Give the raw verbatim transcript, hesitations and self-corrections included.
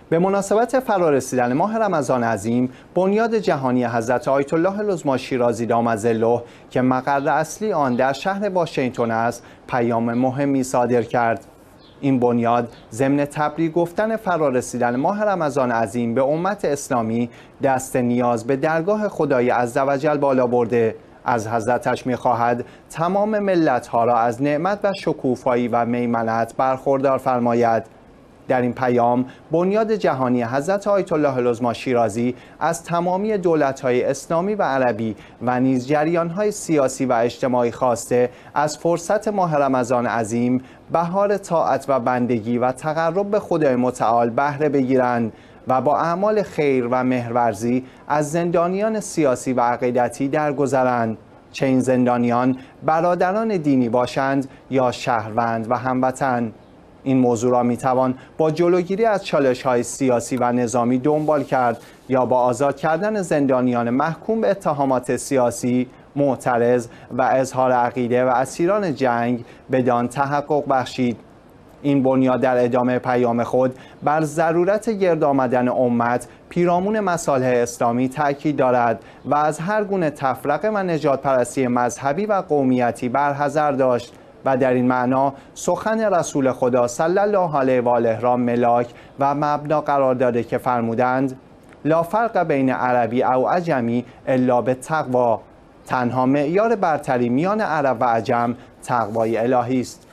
به مناسبت فرارسیدن ماه رمضان عظیم، بنیاد جهانی حضرت آیت الله العظمی شیرازی دام ظله که مقر اصلی آن در شهر واشنگتن است، پیام مهمی صادر کرد. این بنیاد ضمن تبریک گفتن فرارسیدن ماه رمضان عظیم به امت اسلامی دست نیاز به درگاه خدای عزوجل بالا برده. از حضرتش می‌خواهد تمام ملت‌ها را از نعمت و شکوفایی و میمنت برخوردار فرماید. در این پیام بنیاد جهانی حضرت آیت الله العظمی شیرازی از تمامی دولت‌های اسلامی و عربی و نیز جریان‌های سیاسی و اجتماعی خواسته از فرصت ماه رمضان عظیم بهار طاعت و بندگی و تقرب به خدای متعال بهره بگیرند و با اعمال خیر و مهرورزی از زندانیان سیاسی و عقیدتی درگذرند، چه این زندانیان برادران دینی باشند یا شهروند و هموطن. این موضوع را میتوان با جلوگیری از چالش‌های سیاسی و نظامی دنبال کرد یا با آزاد کردن زندانیان محکوم به اتهامات سیاسی، معترض و اظهار عقیده و اسیران جنگ بدان تحقق بخشید. این بنیاد در ادامه پیام خود بر ضرورت گرد آمدن امت پیرامون مصالح اسلامی تأکید دارد و از هر گونه تفرقه و نژاد پرستی مذهبی و قومیتی برحذر داشت و در این معنا سخن رسول خدا صلی الله علیه و آله را ملاک و مبنا قرار داده که فرمودند: لا فرق بین عربی او عجمی الا بالتقوا. تنها معیار برتری میان عرب و عجم تقوای الهی است.